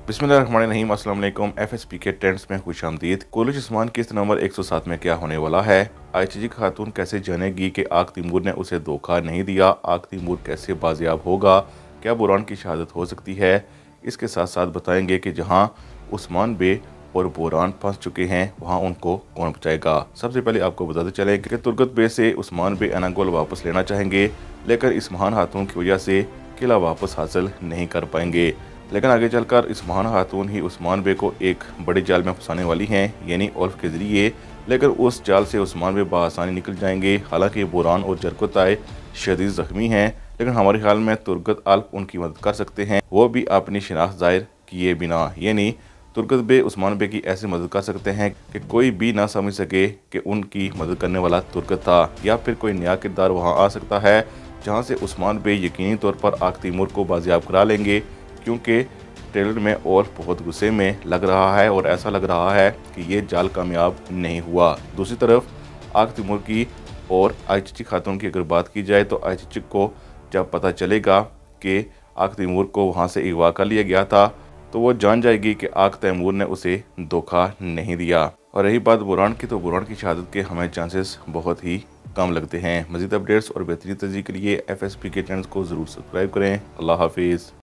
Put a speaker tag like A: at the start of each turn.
A: बिस्मिल्लाहिर्रहमानिर्रहीम। अस्सलाम वालेकुम। एफएसपी के ट्रेंड्स में खुशामदीद। कोलिश उस्मान किस्त नंबर 107 में क्या होने वाला है? आईसीजी खातून कैसे जानेगी कि आग तैमूर ने उसे धोखा नहीं दिया? आग तैमूर कैसे बाजियाब होगा? क्या बुरहान की शहादत हो सकती है? इसके साथ साथ बताएंगे कि जहां उस्मान बे और बुरहान फंस चुके हैं वहां उनको कौन बचाएगा। सबसे पहले आपको बताते चलें कि तुर्गत बे से उस्मान बे अनागोल वापस लेना चाहेंगे, लेकिन इस महान खातून की वजह से किला वापस हासिल नहीं कर पाएंगे। लेकिन आगे चलकर इस महान खातून ही उस्मान बे को एक बड़ी जाल में फंसाने वाली हैं, यानी उल्फ के जरिए। लेकिन उस जाल से उस्मान बे बआसानी निकल जाएंगे। हालांकि बुरहान और जरकुताए शदीद जख्मी हैं, लेकिन हमारे ख्याल में तुर्गत अल्प उनकी मदद कर सकते हैं, वो भी अपनी शिनाख्त जाहिर किए बिना। यानी तुर्गत बे उस्मान बे की ऐसी मदद कर सकते हैं कि कोई भी ना समझ सके कि उनकी मदद करने वाला तुर्गत था। या फिर कोई नया किरदार वहाँ आ सकता है जहाँ से उस्मान बे यकीनी तौर पर आग तैमूर को बाजियाब करा लेंगे, क्योंकि ट्रेलर में और बहुत गुस्से में लग रहा है और ऐसा लग रहा है कि ये जाल कामयाब नहीं हुआ। दूसरी तरफ आग तैमूर की और आईसीजी खातून की अगर बात की जाए तो आईसीजी को जब पता चलेगा कि आग तैमूर को वहाँ से अगवा कर लिया गया था तो वो जान जाएगी कि आग तैमूर ने उसे धोखा नहीं दिया। और रही बात बुरहान की, तो बुरहान की शहादत के हमें चांसेस बहुत ही कम लगते हैं। मज़ीद अपडेट्स और बेहतरीन तज़्ज़ीक़ के लिए एफएसपी के चैनल को ज़रूर सब्सक्राइब करें। अल्लाह हाफिज़।